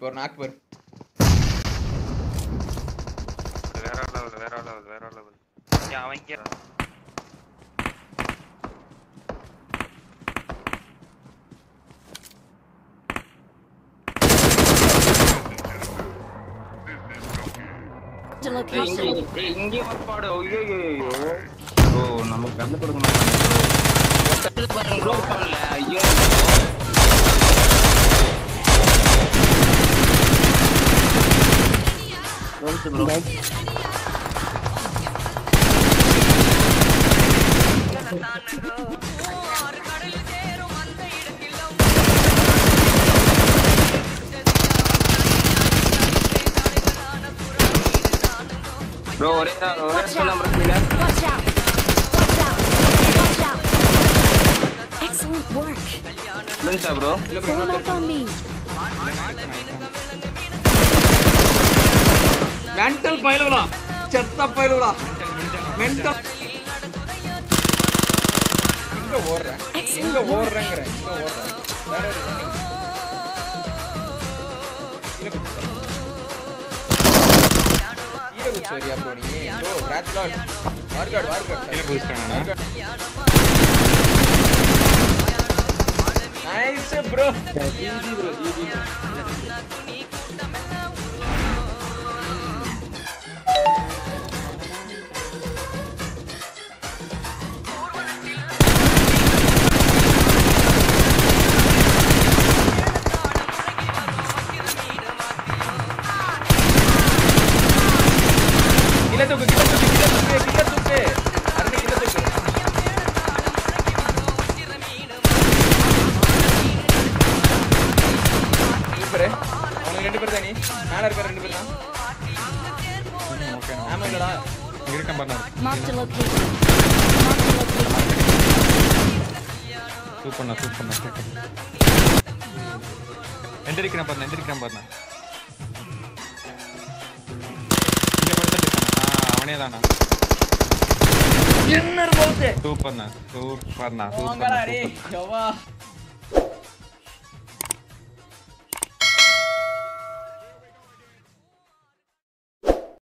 ஒரு நாக்கு பாரு. வேற லெவல். அவன் இங்க இங்கே பாடு. ஐயோ ப்ரோ நமக்கு கண்ணு கொடுக்க மாட்டாங்க ப்ரோ. பண்ணல ஐயோ ப்ரோ bro ஒரே நம்பர் கீழ Watch out. Excellent work. லஞ்சா bro Fall back on me. Mental பைலவலா, செத்த பைலவலா, மென்டல். எங்க ஓடுறேன் வேற சரியா ப்ரோ நீ ப்ரோ ராட்லாட் வார்காட் கீழ பூஸ்ட் பண்ணானா nice bro GG bro GG கில தூக்கு அரே கில தூக்கு சூப்பர் அவங்க ரெண்டு பேர் தானே மேல இருக்க ரெண்டு பேர் தான் ஓகே ஆமா இல்லடா இருக்க பாருங்க Mark the location. சூப்பர்ண்ணா எந்திரிக்கிறேன் பாருங்க இங்க படுத்துட்டு இருக்கானா அவனே தானா என்ன போகுது சூப்பர்ண்ணா வாங்கடா டேய் யவா